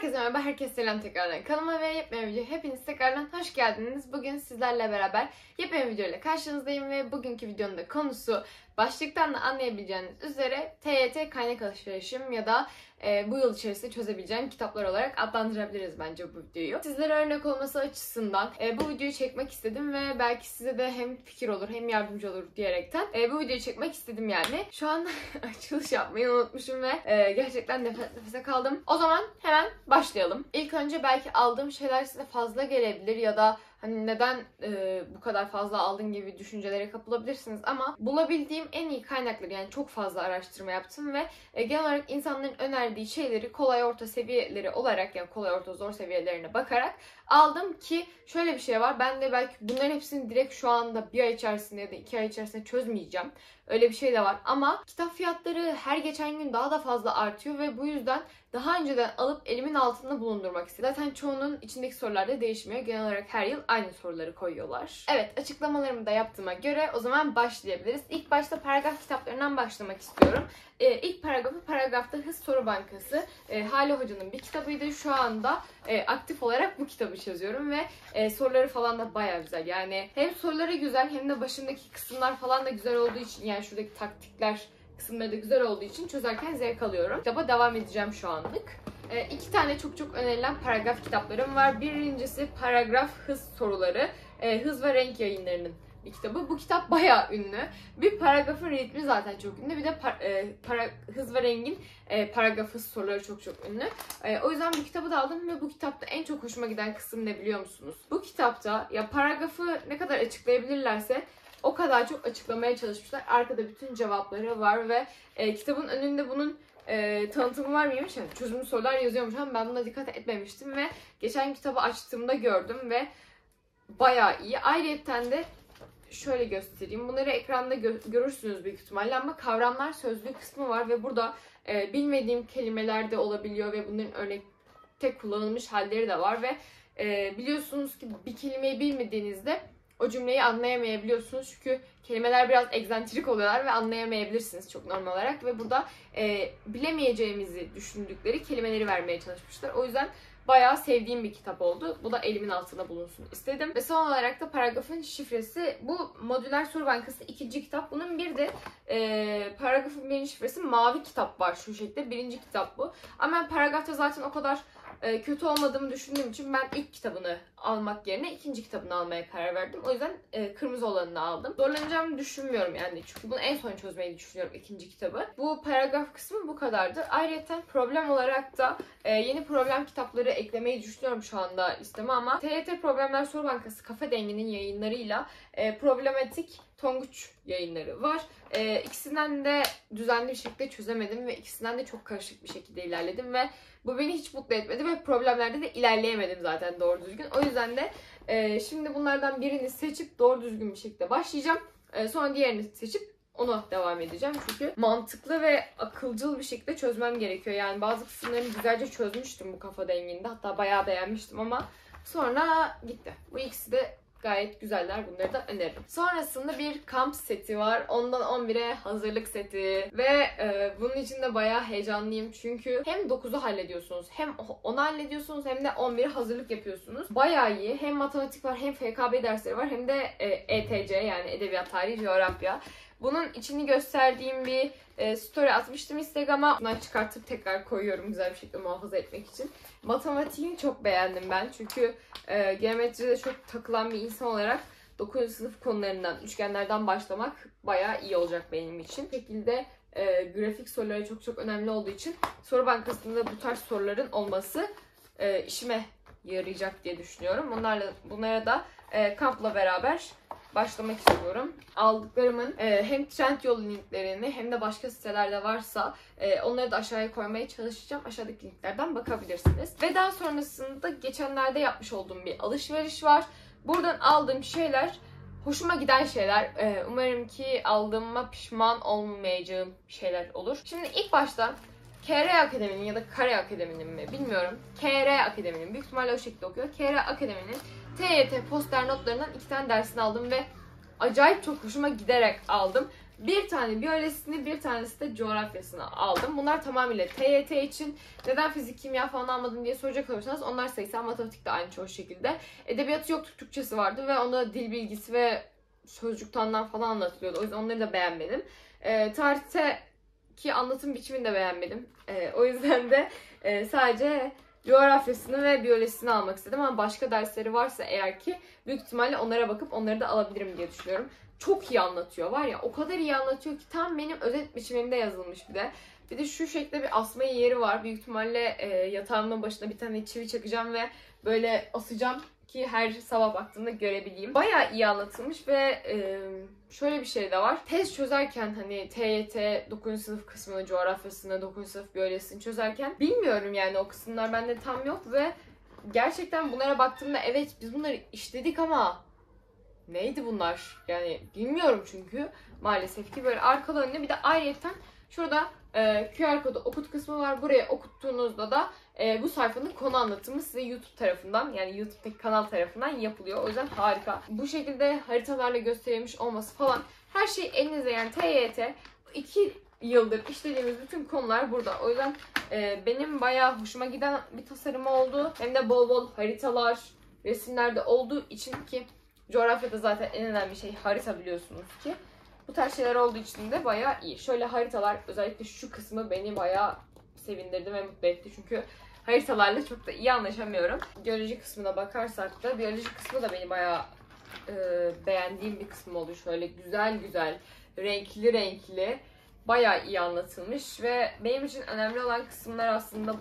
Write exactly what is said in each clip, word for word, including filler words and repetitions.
Herkese merhaba, herkese selam tekrardan. Kanalıma ve yepyeni video hepiniz tekrardan hoş geldiniz. Bugün sizlerle beraber yepyeni video ile karşınızdayım ve bugünkü videonun da konusu başlıktan da anlayabileceğiniz üzere T Y T kaynak alışverişim ya da e, bu yıl içerisinde çözebileceğim kitaplar olarak adlandırabiliriz bence bu videoyu. Sizlere örnek olması açısından e, bu videoyu çekmek istedim ve belki size de hem fikir olur hem yardımcı olur diyerekten e, bu videoyu çekmek istedim yani. Şu an açılış yapmayı unutmuşum ve e, gerçekten nefes nefese kaldım. O zaman hemen başlayalım. İlk önce belki aldığım şeyler size fazla gelebilir ya da hani neden e, bu kadar fazla aldın gibi düşüncelere kapılabilirsiniz ama bulabildiğim en iyi kaynakları, yani çok fazla araştırma yaptım ve e, genel olarak insanların önerdiği şeyleri kolay orta seviyeleri olarak, yani kolay orta zor seviyelerine bakarak aldım ki şöyle bir şey var. Ben de belki bunların hepsini direkt şu anda bir ay içerisinde ya da iki ay içerisinde çözmeyeceğim. Öyle bir şey de var ama kitap fiyatları her geçen gün daha da fazla artıyor ve bu yüzden daha önceden alıp elimin altında bulundurmak istedim. Zaten çoğunun içindeki sorular da değişmiyor. Genel olarak her yıl aynı soruları koyuyorlar. Evet, açıklamalarımı da yaptığıma göre o zaman başlayabiliriz. İlk başta paragraf kitaplarından başlamak istiyorum. Ee, ilk paragrafı Paragrafta Hız Soru Bankası. Ee, Hale Hoca'nın bir kitabıydı. Şu anda e, aktif olarak bu kitabı çözüyorum ve e, soruları falan da bayağı güzel. Yani hem soruları güzel hem de başındaki kısımlar falan da güzel olduğu için, yani şuradaki taktikler kısımları da güzel olduğu için çözerken zevk alıyorum. Kitaba devam edeceğim şu anlık. E, iki tane çok çok önerilen paragraf kitaplarım var. Birincisi Paragraf Hız Soruları. E, Hız ve Renk Yayınları'nın bir kitabı. Bu kitap bayağı ünlü. Bir paragrafın ritmi zaten çok ünlü. Bir de par, e, para, Hız ve Reng'in e, paragraf hız soruları çok çok ünlü. E, o yüzden bu kitabı da aldım ve bu kitapta en çok hoşuma giden kısım ne biliyor musunuz? Bu kitapta ya paragrafı ne kadar açıklayabilirlerse o kadar çok açıklamaya çalışmışlar. Arkada bütün cevapları var ve e, kitabın önünde bunun e, tanıtımı var mıymış? Yani çözümlü sorular yazıyormuş ama ben buna dikkat etmemiştim ve geçen kitabı açtığımda gördüm ve bayağı iyi. Ayrıca de şöyle göstereyim. Bunları ekranda gö- görürsünüz büyük ihtimalle ama kavramlar sözlüğü kısmı var ve burada e, bilmediğim kelimeler de olabiliyor ve bunların örnekte kullanılmış halleri de var ve e, biliyorsunuz ki bir kelimeyi bilmediğinizde o cümleyi anlayamayabiliyorsunuz çünkü kelimeler biraz egzantrik oluyorlar ve anlayamayabilirsiniz çok normal olarak ve burada e, bilemeyeceğimizi düşündükleri kelimeleri vermeye çalışmışlar. O yüzden bayağı sevdiğim bir kitap oldu. Bu da elimin altında bulunsun istedim. Ve son olarak da Paragrafın Şifresi. Bu Modüler Soru Bankası ikinci kitap. Bunun bir de e, Paragrafın birinci şifresi mavi kitap var şu şekilde. Birinci kitap bu. Ama ben paragrafta zaten o kadar e, kötü olmadığımı düşündüğüm için ben ilk kitabını almak yerine ikinci kitabını almaya karar verdim. O yüzden e, kırmızı olanını aldım. Zorlanacağımı düşünmüyorum yani. Çünkü bunu en son çözmeyi düşünüyorum ikinci kitabı. Bu paragraf kısmı bu kadardı. Ayrıca problem olarak da e, yeni problem kitapları eklemeyi düşünüyorum şu anda listeme ama T Y T Problemler Soru Bankası Kafa Dengi'nin yayınlarıyla e, Problematik Tonguç yayınları var. E, ikisinden de düzenli bir şekilde çözemedim ve ikisinden de çok karışık bir şekilde ilerledim ve bu beni hiç mutlu etmedi ve problemlerde de ilerleyemedim zaten doğru düzgün. O yüzden de e, şimdi bunlardan birini seçip doğru düzgün bir şekilde başlayacağım. E, sonra diğerini seçip ona devam edeceğim. Çünkü mantıklı ve akılcıl bir şekilde çözmem gerekiyor. Yani bazı kısımlarını güzelce çözmüştüm bu kafa denginde. Hatta bayağı beğenmiştim ama sonra gitti. Bu ikisi de gayet güzeller. Bunları da öneririm. Sonrasında bir kamp seti var. Ondan on bire hazırlık seti. Ve e, bunun için de bayağı heyecanlıyım. Çünkü hem dokuzu hallediyorsunuz, hem onu hallediyorsunuz, hem de on bire hazırlık yapıyorsunuz. Bayağı iyi. Hem matematik var, hem F K B dersleri var, hem de e, E T C yani Edebiyat, Tarih, Coğrafya. Bunun içini gösterdiğim bir e, story atmıştım Instagram'a. Bundan çıkartıp tekrar koyuyorum güzel bir şekilde muhafaza etmek için. Matematiğini çok beğendim ben. Çünkü e, geometride çok takılan bir insan olarak dokuzuncu sınıf konularından, üçgenlerden başlamak bayağı iyi olacak benim için. Bu şekilde e, grafik soruları çok çok önemli olduğu için soru bankasında bu tarz soruların olması e, işime yarayacak diye düşünüyorum. Bunlarla, bunlara da e, kampla beraber başlamak istiyorum. Aldıklarımın e, hem Trendyol linklerini hem de başka sitelerde varsa e, onları da aşağıya koymaya çalışacağım. Aşağıdaki linklerden bakabilirsiniz. Ve daha sonrasında geçenlerde yapmış olduğum bir alışveriş var. Buradan aldığım şeyler hoşuma giden şeyler. E, umarım ki aldığıma pişman olmayacağım şeyler olur. Şimdi ilk başta K R Akademi'nin ya da Kare Akademi'nin mi bilmiyorum. K R Akademi'nin, büyük ihtimalle o şekilde okuyor. K R Akademi'nin T Y T poster notlarından iki tane dersini aldım ve acayip çok hoşuma giderek aldım. Bir tane biyolojisini, bir tanesi de coğrafyasını aldım. Bunlar tamamıyla T Y T için. Neden fizik, kimya falan almadım diye soracak olursanız onlar sayısal, matematik de aynı çoğu şekilde. Edebiyatı yoktu, Türkçesi vardı ve onda dil bilgisi ve sözcüktanlar falan anlatılıyordu. O yüzden onları da beğenmedim. E, tarihte ki anlatım biçimini de beğenmedim. E, o yüzden de e, sadece coğrafyasını ve biyolojisini almak istedim. Ama başka dersleri varsa eğer ki büyük ihtimalle onlara bakıp onları da alabilirim diye düşünüyorum. Çok iyi anlatıyor var ya, o kadar iyi anlatıyor ki tam benim özet biçimimde yazılmış bir de. Bir de şu şekilde bir asma yeri var. Büyük ihtimalle e, yatağımın başına bir tane çivi çakacağım ve böyle asacağım ki her sabah baktığımda görebileyim. Bayağı iyi anlatılmış ve e, şöyle bir şey de var. Tez çözerken hani T Y T dokuzuncu sınıf kısmını, coğrafyasını, dokuzuncu sınıf biyolojisini çözerken bilmiyorum yani, o kısımlar bende tam yok ve gerçekten bunlara baktığımda evet biz bunları işledik ama neydi bunlar? Yani bilmiyorum çünkü maalesef ki böyle arkalı önüne. Bir de ayrıyeten şurada e, Q R kodu okut kısmı var. Buraya okuttuğunuzda da e, bu sayfanın konu anlatımı size YouTube tarafından, yani YouTube'daki kanal tarafından yapılıyor. O yüzden harika. Bu şekilde haritalarla gösterilmiş olması falan, her şey elinizde. Yani T Y T iki yıldır işlediğimiz bütün konular burada. O yüzden e, benim bayağı hoşuma giden bir tasarım oldu. Hem de bol bol haritalar, resimlerde olduğu için, ki coğrafyada zaten en önemli şey harita biliyorsunuz ki. Bu tarz şeyler olduğu için de bayağı iyi. Şöyle haritalar, özellikle şu kısmı beni bayağı sevindirdi ve mutlu etti. Çünkü haritalarla çok da iyi anlaşamıyorum. Biyoloji kısmına bakarsak da, biyoloji kısmı da beni bayağı e, beğendiğim bir kısım oldu. Şöyle güzel güzel, renkli renkli, bayağı iyi anlatılmış ve benim için önemli olan kısımlar aslında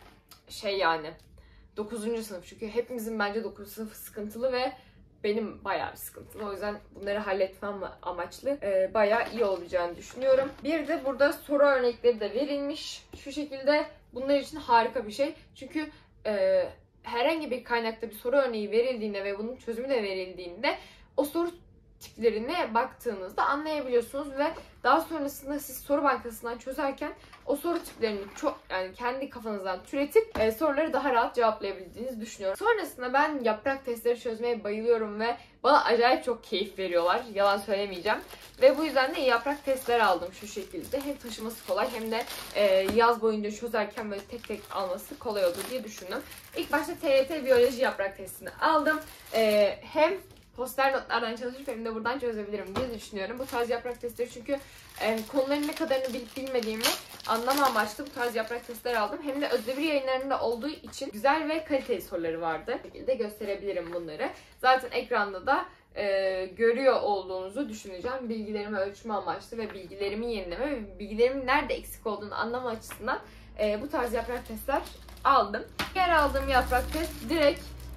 şey, yani dokuzuncu sınıf. Çünkü hepimizin bence dokuzuncu sınıfı sıkıntılı ve benim bayağı bir sıkıntılı. O yüzden bunları halletmem amaçlı e, bayağı iyi olacağını düşünüyorum. Bir de burada soru örnekleri de verilmiş. Şu şekilde bunlar için harika bir şey. Çünkü e, herhangi bir kaynakta bir soru örneği verildiğinde ve bunun çözümü de verildiğinde o soru tiplerine baktığınızda anlayabiliyorsunuz ve daha sonrasında siz soru bankasından çözerken o soru tiplerini çok, yani kendi kafanızdan türetip e, soruları daha rahat cevaplayabildiğinizi düşünüyorum. Sonrasında ben yaprak testleri çözmeye bayılıyorum ve bana acayip çok keyif veriyorlar. Yalan söylemeyeceğim. Ve bu yüzden de yaprak testleri aldım şu şekilde. Hem taşıması kolay hem de e, yaz boyunca çözerken böyle tek tek alması kolay olur diye düşündüm. İlk başta T Y T biyoloji yaprak testini aldım. E, hem poster notlardan çalışıp hem de buradan çözebilirim diye düşünüyorum. Bu tarz yaprak testleri çünkü e, konuların ne kadarını bilip bilmediğimi anlama amaçlı bu tarz yaprak testleri aldım. Hem de Özdemir yayınlarında olduğu için güzel ve kaliteli soruları vardı. Bu şekilde gösterebilirim bunları. Zaten ekranda da e, görüyor olduğunuzu düşüneceğim. Bilgilerimi ölçme amaçlı ve bilgilerimi yenileme ve bilgilerimin nerede eksik olduğunu anlama açısından e, bu tarz yaprak testler aldım. Diğer aldığım yaprak test direkt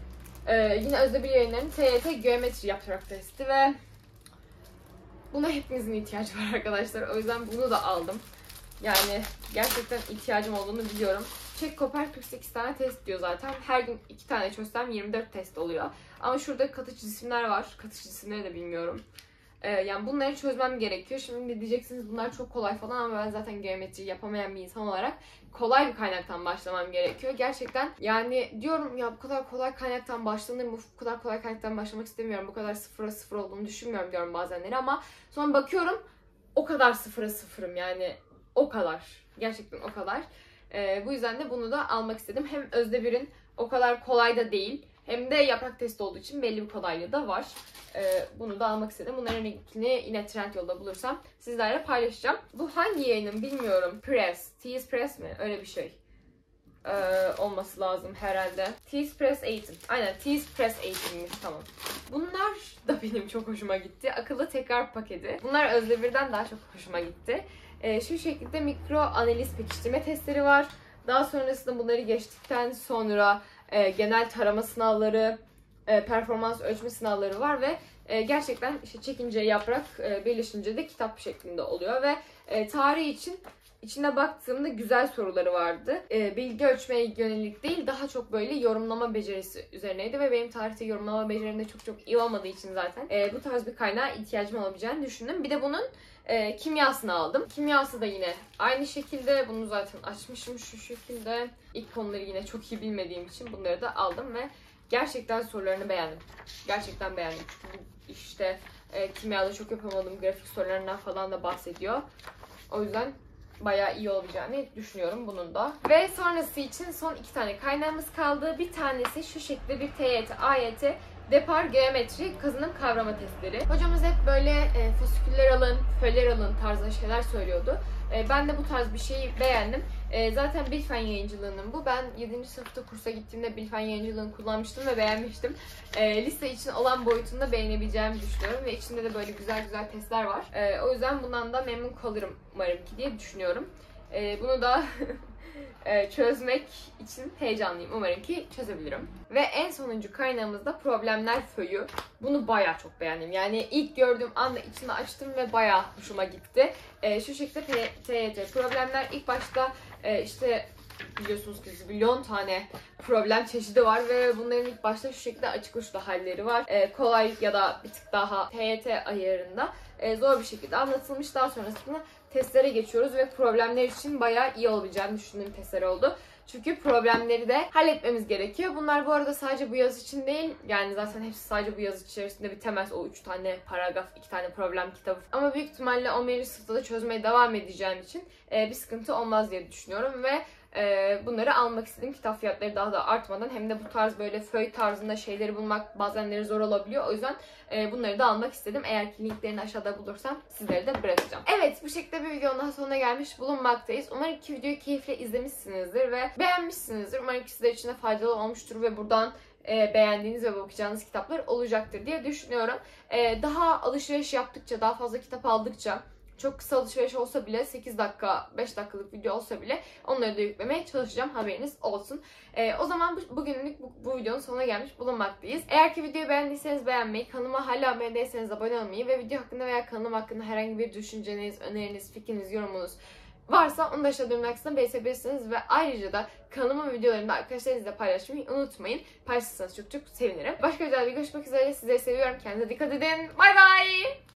Ee, yine Özdemir yayınlarının T Y T geometri yaprak testi ve buna hepimizin ihtiyacı var arkadaşlar. O yüzden bunu da aldım. Yani gerçekten ihtiyacım olduğunu biliyorum. Çek kopar kırk sekiz tane test diyor zaten. Her gün iki tane çözsem yirmi dört test oluyor. Ama şurada katıcı cisimler var. Katıcı cisimleri de bilmiyorum. Ee, yani bunları çözmem gerekiyor. Şimdi diyeceksiniz bunlar çok kolay falan ama ben zaten geometri yapamayan bir insan olarak kolay bir kaynaktan başlamam gerekiyor. Gerçekten yani diyorum ya, bu kadar kolay kaynaktan başlanır mı? Bu kadar kolay kaynaktan başlamak istemiyorum. Bu kadar sıfıra sıfır olduğunu düşünmüyorum diyorum bazenleri ama sonra bakıyorum o kadar sıfıra sıfırım, yani o kadar. Gerçekten o kadar. Ee, bu yüzden de bunu da almak istedim. Hem Özdemir'in o kadar kolay da değil, hem de yaprak testi olduğu için belli bir kolaylığı da var. Ee, bunu da almak istedim. Bunların linkini yine Trendyol'da bulursam sizlerle paylaşacağım. Bu hangi yayının bilmiyorum. Press. Tease Press mi? Öyle bir şey. Ee, olması lazım herhalde. Tease Press Eğitim. Aynen, Tease Press Eğitimmiş, tamam. Bunlar da benim çok hoşuma gitti. Akıllı tekrar paketi. Bunlar Özdemir'den daha çok hoşuma gitti. Ee, şu şekilde mikro analiz pekiştirme testleri var. Daha sonrasında bunları geçtikten sonra e, genel tarama sınavları, e, performans ölçme sınavları var ve e, gerçekten işte çekince yaprak, e, birleşince de kitap şeklinde oluyor ve e, tarih için içine baktığımda güzel soruları vardı. E, bilgi ölçmeye yönelik değil, daha çok böyle yorumlama becerisi üzerineydi ve benim tarihte yorumlama becerim de çok çok iyi olmadığı için zaten e, bu tarz bir kaynağa ihtiyacım olabileceğini düşündüm. Bir de bunun e, kimyasını aldım. Kimyası da yine aynı şekilde. Bunu zaten açmışım şu şekilde. İlk konuları yine çok iyi bilmediğim için bunları da aldım ve gerçekten sorularını beğendim. Gerçekten beğendim. Çünkü işte E, kimyada çok yapamadığım grafik sorularından falan da bahsediyor. O yüzden bayağı iyi olacağını düşünüyorum bunun da. Ve sonrası için son iki tane kaynağımız kaldı. Bir tanesi şu şekilde bir T Y T, A Y T, depar, geometri, kazanım kavrama testleri. Hocamız hep böyle e, fasiküller alın, föller alın tarzı şeyler söylüyordu. E, ben de bu tarz bir şeyi beğendim. E, zaten Bilfen Yayıncılığı'nın bu. Ben yedinci sınıfta kursa gittiğimde Bilfen Yayıncılığı'nı kullanmıştım ve beğenmiştim. E, lise için olan boyutunda beğenebileceğimi düşünüyorum ve içinde de böyle güzel güzel testler var. E, o yüzden bundan da memnun kalırım umarım ki diye düşünüyorum. E, bunu da çözmek için heyecanlıyım. Umarım ki çözebilirim. Ve en sonuncu kaynağımız da problemler föyü. Bunu bayağı çok beğendim. Yani ilk gördüğüm anda içini açtım ve bayağı hoşuma gitti. E, şu şekilde T Y T problemler ilk başta e, işte biliyorsunuz ki milyon tane problem çeşidi var ve bunların ilk başta şu şekilde açık uçlu halleri var. E, kolay ya da bir tık daha T Y T ayarında e, zor bir şekilde anlatılmış. Daha sonrasında testlere geçiyoruz ve problemler için bayağı iyi olabileceğini düşündüğüm testler oldu. Çünkü problemleri de halletmemiz gerekiyor. Bunlar bu arada sadece bu yaz için değil. Yani zaten hepsi sadece bu yaz içerisinde bitemez. O üç tane paragraf, iki tane problem kitabı. Ama büyük ihtimalle on birinci sınıfta da çözmeye devam edeceğim için bir sıkıntı olmaz diye düşünüyorum ve bunları almak istedim. Kitap fiyatları daha da artmadan, hem de bu tarz böyle föy tarzında şeyleri bulmak bazenleri zor olabiliyor. O yüzden bunları da almak istedim. Eğer ki linklerini aşağıda bulursam sizlere de bırakacağım. Evet, bu şekilde bir videonun daha sonuna gelmiş bulunmaktayız. Umarım ki videoyu keyifle izlemişsinizdir ve beğenmişsinizdir. Umarım ki sizler için de faydalı olmuştur ve buradan E, beğendiğiniz ve bakacağınız kitaplar olacaktır diye düşünüyorum. E, daha alışveriş yaptıkça, daha fazla kitap aldıkça, çok kısa alışveriş olsa bile, sekiz dakika, beş dakikalık video olsa bile onları da yüklemeye çalışacağım. Haberiniz olsun. E, o zaman bu, bugünlük bu, bu videonun sonuna gelmiş bulunmaktayız. Eğer ki videoyu beğendiyseniz beğenmeyi, kanalıma hala abone değilseniz abone olmayı ve video hakkında veya kanalım hakkında herhangi bir düşünceniz, öneriniz, fikriniz, yorumunuz varsa onu da aşağıda yorumlar kısmına belirtebilirsiniz ve ayrıca da kanalımın videolarını da arkadaşlarınızla paylaşmayı unutmayın. Paylaşırsanız çok çok sevinirim. Başka videoda görüşmek üzere. Sizleri seviyorum. Kendinize dikkat edin. Bay bay.